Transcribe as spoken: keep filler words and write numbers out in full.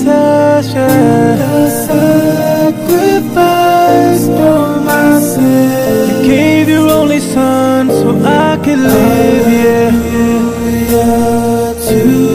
test, yeah. The sacrifice for my sin. You gave your only son so I could live, yeah. Hallelujah to